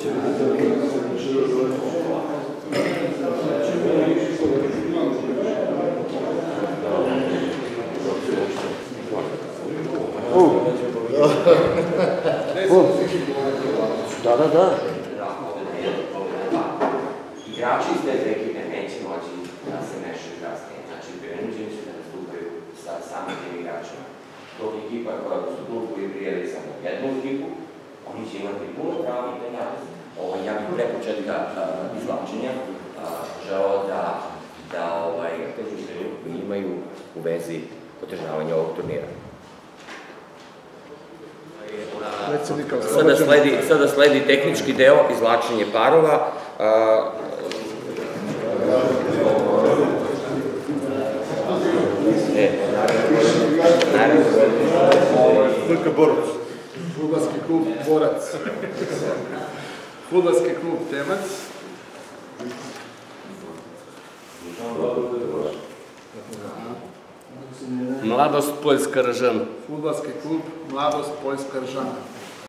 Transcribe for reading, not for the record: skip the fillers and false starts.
Da. Igrači iz te ekipe neće moći da se mešaju kasnije, znači prinuđeni su da nastupaju sa samim tim igračima. Dok ekipa koja u klubu je prijeli samo jednu ekipu, oni će imati puno prava i pitanja. Ja bih pre početka izvlačenja želeo da imaju u vezi održavanja ovog turnira. Sada sledi tehnički deo, izvlačenje parova. FK Borac. Fudbalski klub Borac. Fudbalski klub Temac. Mladost Poljska Ržana. Fudbalski klub Mladost Poljska Ržana.